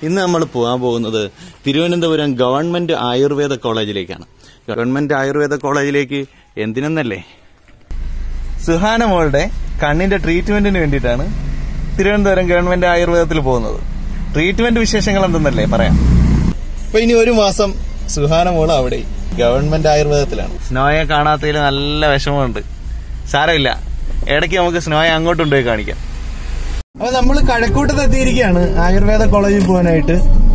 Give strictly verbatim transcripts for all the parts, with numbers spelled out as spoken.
ഇന്ന് നമ്മൾ പോകാൻ പോകുന്നത് തിരുവനന്തപുരം ഗവൺമെന്റ് ആയുർവേദ കോളേജിലേക്കാണ്. ഗവൺമെന്റ് ആയുർവേദ കോളേജിലേക്ക് എന്തിനെന്നല്ലേ, സുഹാന മോളുടെ കണ്ണിന്റെ ട്രീറ്റ്മെന്റിന് വേണ്ടിയിട്ടാണ് തിരുവനന്തപുരം ഗവൺമെന്റ് ആയുർവേദത്തിൽ പോകുന്നത്. ട്രീറ്റ്മെന്റ് വിശേഷങ്ങൾ എന്തെന്നല്ലേ പറയാം. അപ്പൊ ഇനി ഒരു മാസം സുഹാന മോള് അവിടെ ഗവൺമെന്റ് ആയുർവേദത്തിലാണ്. സ്നോയെ കാണാത്തതിൽ നല്ല വിഷമമുണ്ട്. സാരമില്ല, ഇടയ്ക്ക് നമുക്ക് സ്നോയെ അങ്ങോട്ട് കൊണ്ടുപോയി കാണിക്കാം. അപ്പൊ നമ്മൾ കഴക്കൂട്ടത്ത് എത്തിയിരിക്കുകയാണ് ആയുർവേദ കോളേജിൽ പോകാനായിട്ട്.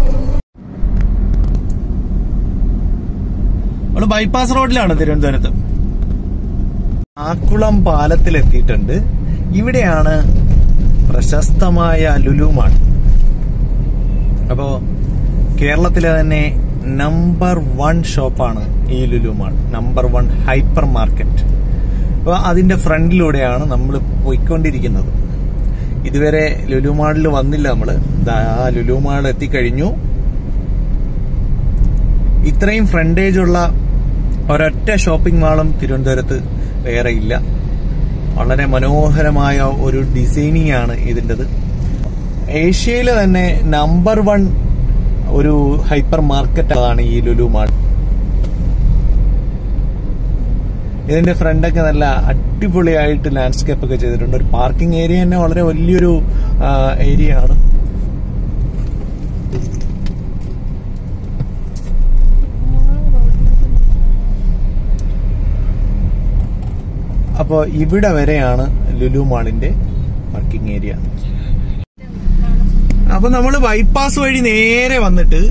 നമ്മള് ബൈപ്പാസ് റോഡിലാണ് തിരുവനന്തപുരത്ത്. ആക്കുളം പാലത്തിലെത്തിയിട്ടുണ്ട്. ഇവിടെയാണ് പ്രശസ്തമായ ലുലു മാൾ. അപ്പോ കേരളത്തിലെ തന്നെ നമ്പർ വൺ ഷോപ്പാണ് ഈ Lulu mall, number one hyper market. അപ്പൊ അതിന്റെ ഫ്രണ്ടിലൂടെയാണ് നമ്മൾ പോയിക്കൊണ്ടിരിക്കുന്നത്. ഇതുവരെ ലുലു മാളിൽ വന്നില്ല നമ്മള്. ആ ലുലു മാൾ എത്തിക്കഴിഞ്ഞു. ഇത്രയും ഫ്രണ്ടേജ് ഉള്ള ഒരൊറ്റ ഷോപ്പിംഗ് മാളും തിരുവനന്തപുരത്ത് വേറെ ഇല്ല. വളരെ മനോഹരമായ ഒരു ഡിസൈനിങ് ആണ് ഇതിൻ്റെത്. ഏഷ്യയിലെ തന്നെ നമ്പർ വൺ ഒരു ഹൈപ്പർ മാർക്കറ്റ് ആണ് ഈ ലുലു മാൾ. ഇതിന്റെ ഫ്രണ്ടൊക്കെ നല്ല അടിപൊളിയായിട്ട് ലാൻഡ്സ്കേപ്പ് ഒക്കെ ചെയ്തിട്ടുണ്ട്. ഒരു പാർക്കിംഗ് ഏരിയ തന്നെ വളരെ വലിയൊരു ഏരിയ ആണ്. അപ്പോ ഇവിടെ വരെയാണ് ലുലു മാളിന്റെ പാർക്കിംഗ് ഏരിയ. അപ്പൊ നമ്മള് ബൈപ്പാസ് വഴി നേരെ വന്നിട്ട്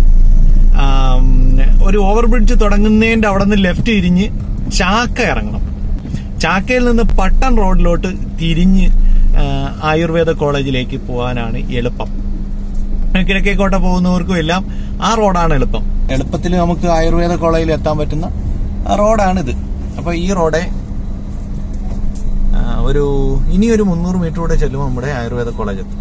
ഒരു ഓവർ ബ്രിഡ്ജ് തുടങ്ങുന്നതിന്റെ അവിടെ നിന്ന് ലെഫ്റ്റ് തിരിഞ്ഞ് ചാക്ക ഇറങ്ങണം. ചാക്കയിൽ നിന്ന് പട്ടൺ റോഡിലോട്ട് തിരിഞ്ഞ് ആയുർവേദ കോളേജിലേക്ക് പോകാനാണ് എളുപ്പം. കിഴക്കേക്കോട്ട പോകുന്നവർക്കും എല്ലാം ആ റോഡാണ് എളുപ്പം. എളുപ്പത്തിൽ നമുക്ക് ആയുർവേദ കോളേജിൽ എത്താൻ പറ്റുന്ന റോഡാണിത്. അപ്പൊ ഈ റോഡെ ഒരു ഇനിയൊരു മുന്നൂറ് മീറ്റർ കൂടെ ചെല്ലുമ്പോൾ നമ്മുടെ ആയുർവേദ കോളേജ് എത്തും.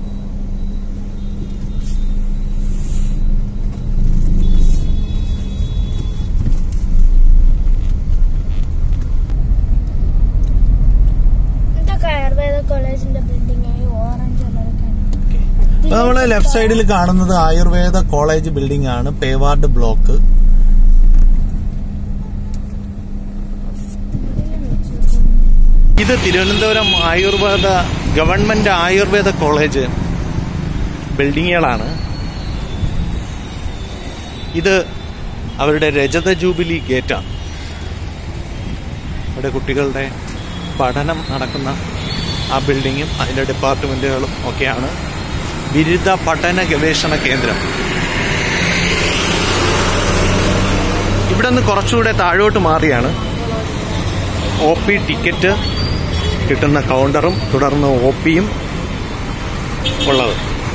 അപ്പൊ നമ്മള് ലെഫ്റ്റ് സൈഡിൽ കാണുന്നത് ആയുർവേദ കോളേജ് ബിൽഡിംഗ് ആണ്, പേവാർഡ് ബ്ലോക്ക്. ഇത് തിരുവനന്തപുരം ആയുർവേദ ഗവൺമെന്റ് ആയുർവേദ കോളേജ് ബിൽഡിങ്ങുകളാണ്. ഇത് അവരുടെ രജത ജൂബിലി ഗേറ്റാണ്. ഇവിടെ കുട്ടികളുടെ പഠനം നടക്കുന്ന ആ ബിൽഡിങ്ങും അതിന്റെ ഡിപ്പാർട്ട്മെന്റുകളും ഒക്കെയാണ്. ബിരുദ പഠന ഗവേഷണ കേന്ദ്രം. ഇവിടെ നിന്ന് കുറച്ചുകൂടെ താഴോട്ട് മാറിയാണ് ഒ പി ടിക്കറ്റ് കിട്ടുന്ന കൗണ്ടറും തുടർന്ന് ഒ പിയും ഉള്ളത്.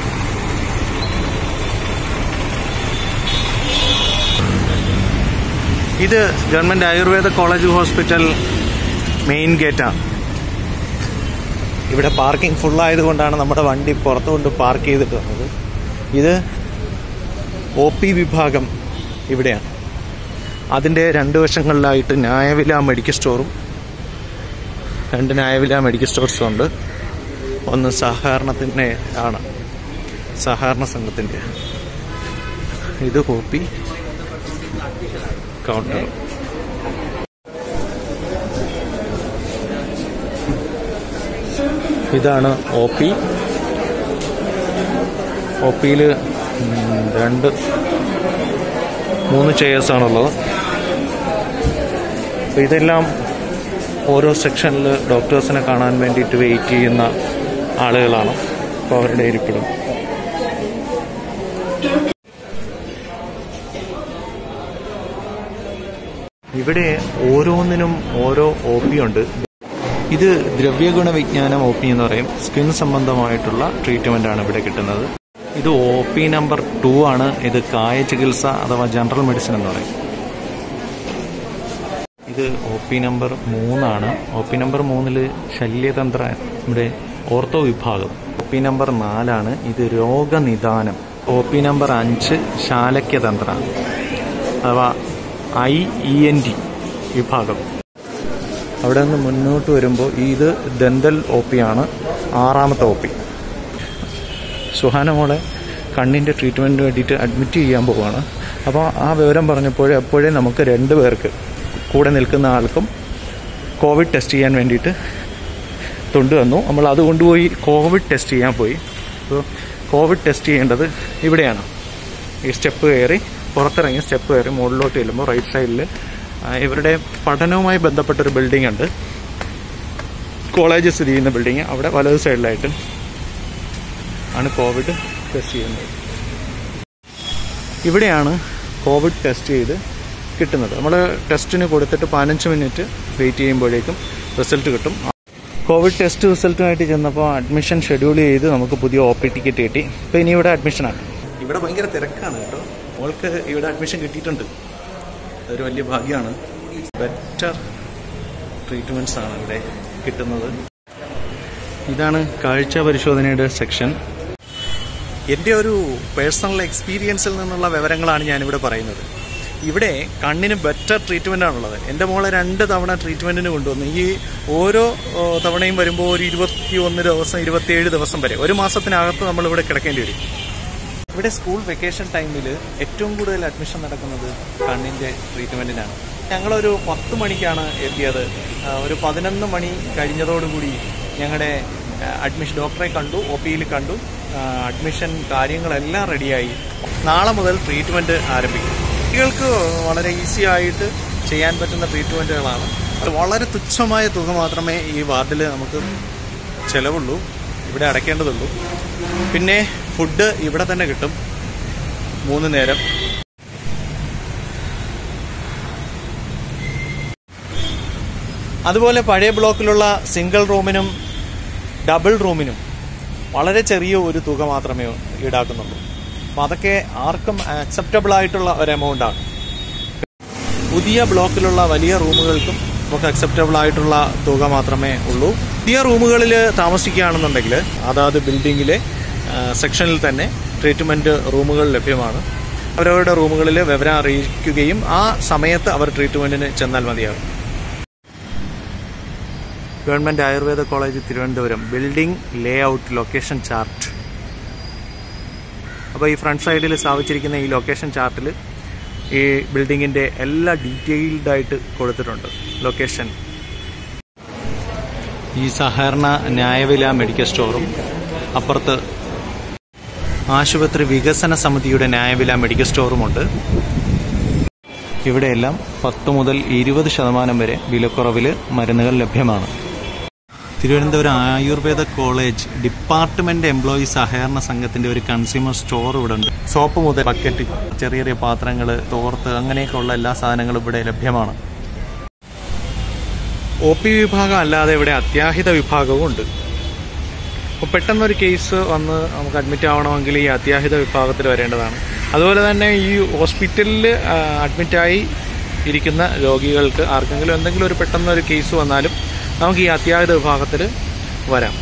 ഇത് government Ayurveda college hospital main ഗേറ്റാണ്. ഇവിടെ പാർക്കിംഗ് ഫുള്ളായതുകൊണ്ടാണ് നമ്മുടെ വണ്ടി പുറത്തുകൊണ്ട് പാർക്ക് ചെയ്തിട്ട് വന്നത്. ഇത് ഒ പി വിഭാഗം ഇവിടെയാണ്. അതിൻ്റെ രണ്ട് വശങ്ങളിലായിട്ട് ന്യായവില മെഡിക്കൽ സ്റ്റോറും രണ്ട് ന്യായവില മെഡിക്കൽ സ്റ്റോർസും ഉണ്ട്. ഒന്ന് സഹകരണത്തിൻ്റെ ആണ്, സഹകരണ സംഘത്തിൻ്റെ. ഇത് ഒ പി കൗണ്ടർ. ഇതാണ് ഒ പി. ഒ പിയിൽ രണ്ട് മൂന്ന് ചെയേഴ്സാണുള്ളത്. അപ്പോൾ ഇതെല്ലാം ഓരോ സെക്ഷനിൽ ഡോക്ടേഴ്സിനെ കാണാൻ വേണ്ടിയിട്ട് വെയിറ്റ് ചെയ്യുന്ന ആളുകളാണ്. അപ്പോൾ അവരുടെ ഇരിപ്പിടം. ഇവിടെ ഓരോന്നിനും ഓരോ ഒ പി ഉണ്ട്. ഇത് ദ്രവ്യഗുണ വിജ്ഞാനം ഒ പി എന്ന് പറയും. സ്കിൻ സംബന്ധമായിട്ടുള്ള ട്രീറ്റ്മെന്റ് ആണ് ഇവിടെ കിട്ടുന്നത്. ഇത് ഒ പി നമ്പർ ടു ആണ്. ഇത് കായ ചികിത്സ അഥവാ ജനറൽ മെഡിസിൻ എന്ന് പറയും. ഇത് ഒ പി നമ്പർ മൂന്നാണ്. ഒ പി നമ്പർ മൂന്നില് ശല്യതന്ത്ര ഇവിടെ ഓർത്തോ വിഭാഗം. ഒ പി നമ്പർ നാലാണ്. ഇത് രോഗനിദാനം. ഒ പി നമ്പർ അഞ്ച് ശാലക്യതന്ത്ര അഥവാ ഐ ഇ എൻ ടി വിഭാഗം. അവിടെ നിന്ന് മുന്നോട്ട് വരുമ്പോൾ ഇത് ദന്തൽ ഒ പി ആണ്, ആറാമത്തെ ഒ പി. സുഹാന മോളെ കണ്ണിൻ്റെ ട്രീറ്റ്മെൻറ്റിന് വേണ്ടിയിട്ട് അഡ്മിറ്റ് ചെയ്യാൻ പോവുകയാണ്. അപ്പോൾ ആ വിവരം പറഞ്ഞപ്പോഴേ അപ്പോഴേ നമുക്ക് രണ്ട് പേർക്ക് കൂടെ നിൽക്കുന്ന ആൾക്കും കോവിഡ് ടെസ്റ്റ് ചെയ്യാൻ വേണ്ടിയിട്ട് കൊണ്ടുവന്നു. നമ്മൾ അത് കൊണ്ടുപോയി കോവിഡ് ടെസ്റ്റ് ചെയ്യാൻ പോയി. അപ്പോൾ കോവിഡ് ടെസ്റ്റ് ചെയ്യേണ്ടത് ഇവിടെയാണ്. ഈ സ്റ്റെപ്പ് കയറി പുറത്തിറങ്ങി സ്റ്റെപ്പ് കയറി മുകളിലോട്ട് ചെല്ലുമ്പോൾ റൈറ്റ് സൈഡിൽ ഇവരുടെ പഠനവുമായി ബന്ധപ്പെട്ടൊരു ബിൽഡിംഗ് ഉണ്ട്, കോളേജ് സ്ഥിതി ചെയ്യുന്ന ബിൽഡിങ്. അവിടെ വലത് സൈഡിലായിട്ട് ആണ് കോവിഡ് ടെസ്റ്റ് ചെയ്യുന്നത്. ഇവിടെയാണ് കോവിഡ് ടെസ്റ്റ് ചെയ്ത് കിട്ടുന്നത്. നമ്മൾ ടെസ്റ്റിന് കൊടുത്തിട്ട് പതിനഞ്ച് മിനിറ്റ് വെയിറ്റ് ചെയ്യുമ്പോഴേക്കും റിസൾട്ട് കിട്ടും. കോവിഡ് ടെസ്റ്റ് റിസൾട്ടുമായിട്ട് ചെന്നപ്പോൾ അഡ്മിഷൻ ഷെഡ്യൂൾ ചെയ്ത് നമുക്ക് പുതിയ ഒ പി ടിക്കറ്റ് കിട്ടി. ഇപ്പോൾ ഇനി ഇവിടെ അഡ്മിഷനാണ്. ഇവിടെ ഭയങ്കര തിരക്കാണ് കേട്ടോ. മോൾക്ക് ഇവിടെ അഡ്മിഷൻ കിട്ടിയിട്ടുണ്ട്. അതൊരു വലിയ ഭാഗ്യമാണ്. ബെറ്റർ ട്രീറ്റ്മെൻറ്റ്സ് ആണ് ഇവിടെ കിട്ടുന്നത്. ഇതാണ് കാഴ്ച പരിശോധനയുടെ സെക്ഷൻ. എൻ്റെ ഒരു പേഴ്സണൽ എക്സ്പീരിയൻസിൽ നിന്നുള്ള വിവരങ്ങളാണ് ഞാനിവിടെ പറയുന്നത്. ഇവിടെ കണ്ണിന് ബെറ്റർ ട്രീറ്റ്മെൻ്റ് ആണുള്ളത്. എൻ്റെ മോളെ രണ്ട് തവണ ട്രീറ്റ്മെൻറ്റിന് കൊണ്ടുവന്നു. ഈ ഓരോ തവണയും വരുമ്പോൾ ഒരു ഇരുപത്തി ഒന്ന് ദിവസം ഇരുപത്തിയേഴ് ദിവസം വരെ ഒരു മാസത്തിനകത്ത് നമ്മളിവിടെ കിടക്കേണ്ടി വരും. ഇവിടെ സ്കൂൾ വെക്കേഷൻ ടൈമിൽ ഏറ്റവും കൂടുതൽ അഡ്മിഷൻ നടക്കുന്നത് കണ്ണിൻ്റെ ട്രീറ്റ്മെൻറ്റിനാണ്. ഞങ്ങളൊരു പത്ത് മണിക്കാണ് എത്തിയത്. ഒരു പതിനൊന്ന് മണി കഴിഞ്ഞതോടുകൂടി ഞങ്ങളുടെ അഡ്മിഷൻ ഡോക്ടറെ കണ്ടു, ഒ പിയിൽ കണ്ടു, അഡ്മിഷൻ കാര്യങ്ങളെല്ലാം റെഡിയായി. നാളെ മുതൽ ട്രീറ്റ്മെൻറ്റ് ആരംഭിക്കും. കുട്ടികൾക്ക് വളരെ ഈസി ആയിട്ട് ചെയ്യാൻ പറ്റുന്ന ട്രീറ്റ്മെൻറ്റുകളാണ്. അത് വളരെ തുച്ഛമായ തുക മാത്രമേ ഈ വാർഡിൽ നമുക്ക് ചിലവുള്ളൂ, ഇവിടെ അടയ്ക്കേണ്ടതുള്ളൂ. പിന്നെ ഫുഡ് ഇവിടെ തന്നെ കിട്ടും മൂന്ന് നേരം. അതുപോലെ പഴയ ബ്ലോക്കിലുള്ള സിംഗിൾ റൂമിനും ഡബിൾ റൂമിനും വളരെ ചെറിയ ഒരു തുക മാത്രമേ ഈടാക്കുന്നുള്ളൂ. അപ്പോൾ അതൊക്കെ ആർക്കും അക്സെപ്റ്റബിൾ ആയിട്ടുള്ള ഒരു എമൗണ്ടാണ്. പുതിയ ബ്ലോക്കിലുള്ള വലിയ റൂമുകൾക്കും നമുക്ക് അക്സെപ്റ്റബിൾ ആയിട്ടുള്ള തുക മാത്രമേ ഉള്ളൂ. പുതിയ റൂമുകളിൽ താമസിക്കുകയാണെന്നുണ്ടെങ്കിൽ അതാത് ബിൽഡിങ്ങിലെ സെക്ഷനിൽ തന്നെ ട്രീറ്റ്മെൻറ്റ് റൂമുകൾ ലഭ്യമാണ്. അവരവരുടെ റൂമുകളിൽ വിവരം അറിയിക്കുകയും ആ സമയത്ത് അവർ ട്രീറ്റ്മെൻറ്റിന് ചെന്നാൽ മതിയാകും. Government Ayurveda college Thiruvananthapuram building layout location chart. അപ്പോൾ ഈ ഫ്രണ്ട് സൈഡിൽ സ്ഥാപിച്ചിരിക്കുന്ന ഈ ലൊക്കേഷൻ ചാർട്ടിൽ ഈ ബിൽഡിങ്ങിൻ്റെ എല്ലാ ഡീറ്റെയിൽഡായിട്ട് കൊടുത്തിട്ടുണ്ട് ലൊക്കേഷൻ. ഈ സഹകരണ ന്യായവില മെഡിക്കൽ സ്റ്റോറും അപ്പുറത്ത് ആശുപത്രി വികസന സമിതിയുടെ ന്യായവില മെഡിക്കൽ സ്റ്റോറുമുണ്ട്. ഇവിടെയെല്ലാം പത്ത് മുതൽ ഇരുപത് ശതമാനം വരെ വിലക്കുറവിൽ മരുന്നുകൾ ലഭ്യമാണ്. Thiruvananthapuram Ayurveda college department employee സഹകരണ സംഘത്തിന്റെ ഒരു കൺസ്യൂമർ സ്റ്റോർ ഇവിടെ ഉണ്ട്. സോപ്പ് മുതൽ ബക്കറ്റ്, ചെറിയ ചെറിയ പാത്രങ്ങൾ, തോർത്ത്, അങ്ങനെയൊക്കെയുള്ള എല്ലാ സാധനങ്ങളും ഇവിടെ ലഭ്യമാണ്. ഒ പി വിഭാഗം അല്ലാതെ ഇവിടെ അത്യാഹിത വിഭാഗവും ഉണ്ട്. അപ്പോൾ പെട്ടെന്നൊരു കേസ് വന്ന് നമുക്ക് അഡ്മിറ്റ് ആവണമെങ്കിൽ ഈ അത്യാഹിത വിഭാഗത്തിൽ വരേണ്ടതാണ്. അതുപോലെ തന്നെ ഈ ഹോസ്പിറ്റലിൽ അഡ്മിറ്റായി ഇരിക്കുന്ന രോഗികൾക്ക് ആർക്കെങ്കിലും എന്തെങ്കിലും ഒരു പെട്ടെന്നൊരു കേസ് വന്നാലും നമുക്ക് ഈ അത്യാഹിത വിഭാഗത്തിൽ വരാം.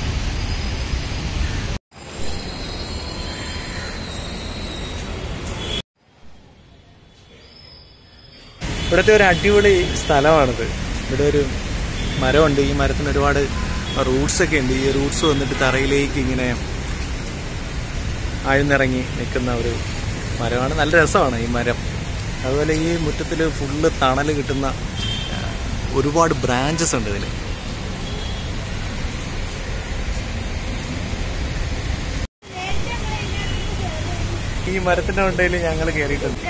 ഇവിടുത്തെ ഒരു അടിപൊളി സ്ഥലമാണിത്. ഇവിടെ ഒരു മരമുണ്ട്. ഈ മരത്തിന് ഒരുപാട് റൂട്ട്സ് ഒക്കെ ഉണ്ട്. ഈ റൂട്ട്സ് വന്നിട്ട് തറയിലേക്ക് ഇങ്ങനെ ആഴ്ന്നിറങ്ങി നിൽക്കുന്ന ഒരു മരമാണ്. നല്ല രസമാണ് ഈ മരം. അതുപോലെ ഈ മുറ്റത്തിൽ ഫുള്ള് തണൽ കിട്ടുന്ന ഒരുപാട് ബ്രാഞ്ചസ് ഉണ്ട് ഇതിൽ. ഈ മരത്തിന്റെ ഉണ്ടയിൽ ഞങ്ങൾ കയറിയിട്ടുണ്ട്.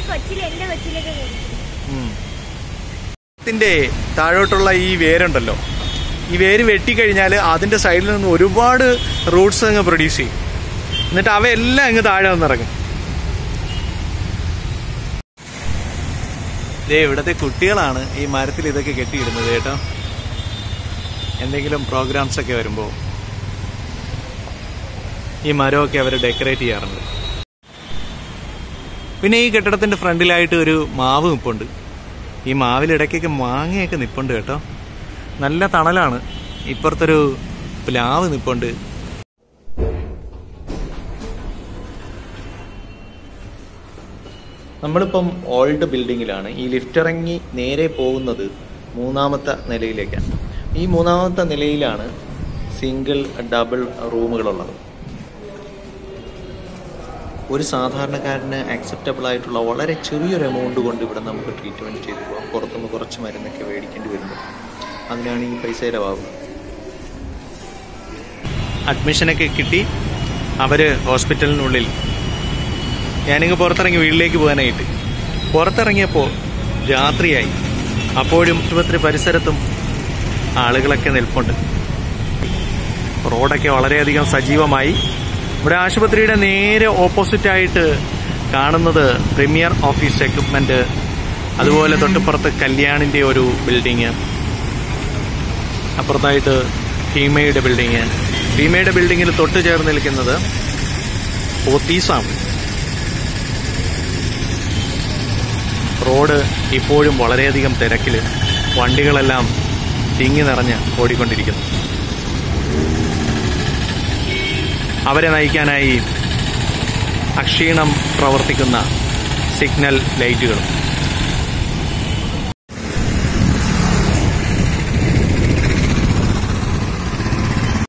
ത്തിന്റെ താഴോട്ടുള്ള ഈ വേരുണ്ടല്ലോ, ഈ വേര് വെട്ടിക്കഴിഞ്ഞാൽ അതിന്റെ സൈഡിൽ നിന്ന് ഒരുപാട് റൂട്ട്സ് അങ്ങ് പ്രൊഡ്യൂസ് ചെയ്യും. എന്നിട്ട് അവയെല്ലാം അങ്ങ് താഴെ വന്നിറങ്ങും. ദേ ഇവിടുത്തെ കുട്ടികളാണ് ഈ മരത്തിൽ ഇതൊക്കെ കെട്ടിയിടുന്നത് കേട്ടോ. എന്തെങ്കിലും പ്രോഗ്രാംസ് ഒക്കെ വരുമ്പോൾ ഈ മരമൊക്കെ അവർ ഡെക്കറേറ്റ് ചെയ്യാറുണ്ട്. പിന്നെ ഈ കെട്ടിടത്തിന്റെ ഫ്രണ്ടിലായിട്ട് ഒരു മാവ് നിപ്പുണ്ട്. ഈ മാവിലിടയ്ക്കൊക്കെ മാങ്ങയൊക്കെ നിപ്പുണ്ട് കേട്ടോ. നല്ല തണലാണ്. ഇപ്പുറത്തൊരു പ്ലാവ് നിപ്പുണ്ട്. നമ്മളിപ്പം ഓൾഡ് ബിൽഡിങ്ങിലാണ്. ഈ ലിഫ്റ്റ് ഇറങ്ങി നേരെ പോകുന്നത് മൂന്നാമത്തെ നിലയിലേക്കാണ്. ഈ മൂന്നാമത്തെ നിലയിലാണ് സിംഗിൾ ഡബിൾ റൂമുകളുള്ളത്. ഒരു സാധാരണക്കാരന് ആക്സെപ്റ്റബിൾ ആയിട്ടുള്ള വളരെ ചെറിയൊരു എമൗണ്ട് കൊണ്ട് ഇവിടെ നമുക്ക് ട്രീറ്റ്മെൻറ്റ് ചെയ്തു പോകാം. പുറത്തുനിന്ന് കുറച്ച് മരുന്നൊക്കെ മേടിക്കേണ്ടി വരുമ്പോൾ അതിനാണ് ഈ പൈസ ചിലവാകുന്നത്. അഡ്മിഷനൊക്കെ കിട്ടി അവർ ഹോസ്പിറ്റലിനുള്ളിൽ ഞാനിങ്ങ് പുറത്തിറങ്ങി വീട്ടിലേക്ക് പോകാനായിട്ട് പുറത്തിറങ്ങിയപ്പോൾ രാത്രിയായി. അപ്പോഴും ആശുപത്രി പരിസരത്തും ആളുകളൊക്കെ നിൽപ്പുണ്ട്. റോഡൊക്കെ വളരെയധികം സജീവമായി. ഇവിടെ ആശുപത്രിയുടെ നേരെ ഓപ്പോസിറ്റായിട്ട് കാണുന്നത് പ്രീമിയർ ഓഫീസ് എക്വിപ്മെന്റ്, അതുപോലെ തൊട്ടുപുറത്ത് കല്യാണിന്റെ ഒരു ബിൽഡിങ്, അപ്പുറത്തായിട്ട് ഭീമയുടെ ബിൽഡിങ്. ഭീമയുടെ ബിൽഡിങ്ങിൽ തൊട്ട് ചേർന്ന് നിൽക്കുന്നത് പോത്തീസാണ്. റോഡ് ഇപ്പോഴും വളരെയധികം തിരക്കിൽ, വണ്ടികളെല്ലാം തിങ്ങി നിറഞ്ഞ് ഓടിക്കൊണ്ടിരിക്കുന്നു. അവരെ നയിക്കാനായി അക്ഷീണം പ്രവർത്തിക്കുന്ന സിഗ്നൽ ലൈറ്റുകളും